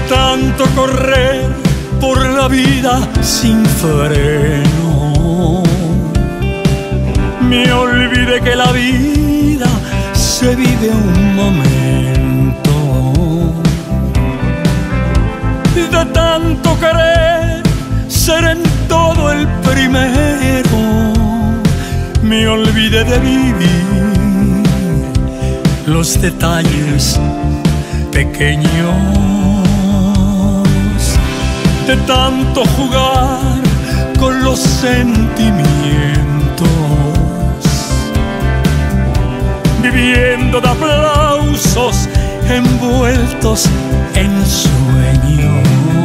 tanto correr por la vida sin freno, me olvidé que la vida se vive un momento. De tanto querer ser en todo el primero, me olvidé de vivir los detalles pequeños. De tanto jugar con los sentimientos, viviendo de aplausos envueltos en sueños.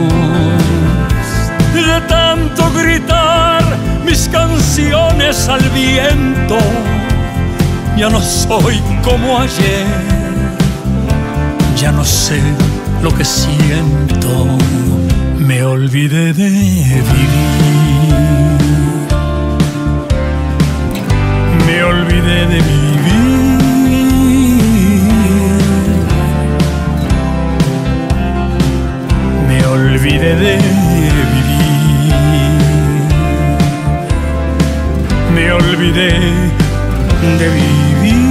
De tanto gritar mis canciones al viento, ya no soy como ayer, ya no sé lo que siento. Me olvidé de vivir, me olvidé de vivir, me olvidé de vivir, me olvidé de vivir.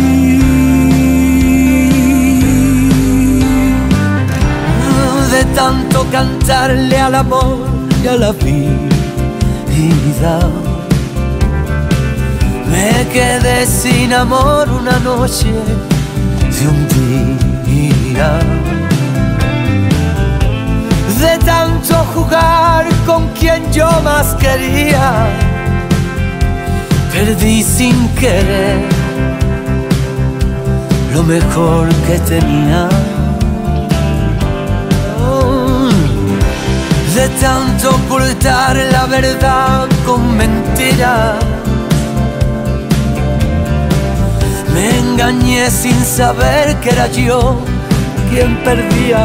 De tanto cantarle al amor y a la vida, me quedé sin amor una noche de un día. De tanto jugar con quien yo más quería, perdí sin querer lo mejor que tenía. De tanto ocultar la verdad con mentiras, me engañé sin saber que era yo quien perdía.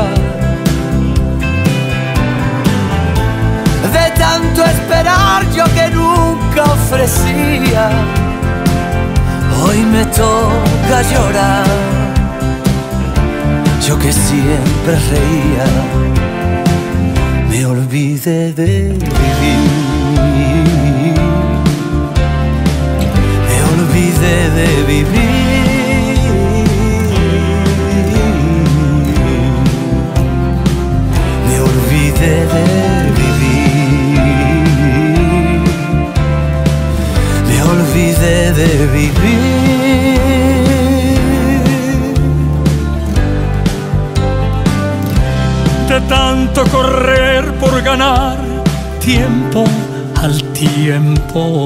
De tanto esperar yo que nunca ofrecía, hoy me toca llorar, yo que siempre reía. Me olvidé de vivir, me olvidé de vivir, me olvidé de vivir, me olvidé de vivir. De tanto correr por ganar tiempo al tiempo,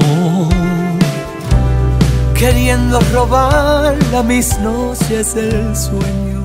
queriendo robar a mis noches el sueño.